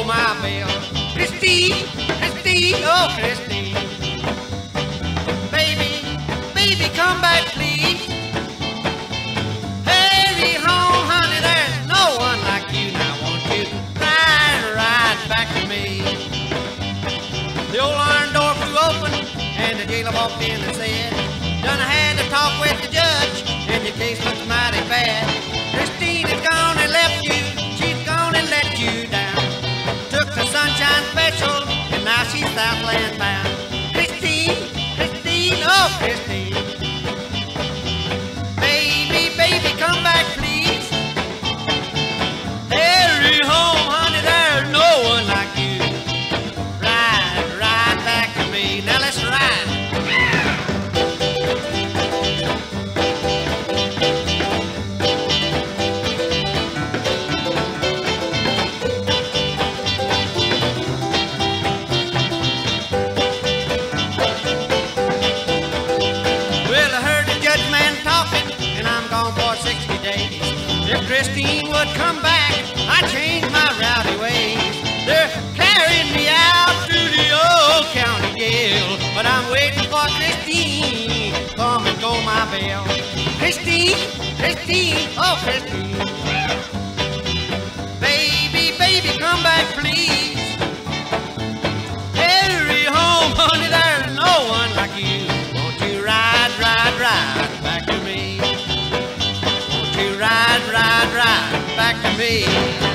my bell. Christine, Christine, oh Christine. Baby, baby, come back please. Hurry home, honey, there's no one like you. Now won't you ride back to me? The old iron door flew open and the jailer walked in and said, done had to talk with the judge and your case looks mighty bad. Christine is gone and left you, she's gone and let you down. Took the Sunshine Special and now she's Southland bound. Christine, Christine, oh Christine. Baby, baby, come back please. Hurry home, honey, there's no one like you. Ride back to me. Now let's ride. Well, I heard the judge man talking, and I'm gone for 60 days. If Christine would come back, I'd change my rowdy ways. They're carrying me out to the old county jail, but I'm waiting for Christine. Come and go my bell. Christine, Christine, oh Christine. Baby, baby, come back please. Hurry home, honey, there's no one like you. Won't you ride back to me? Won't you ride back to me?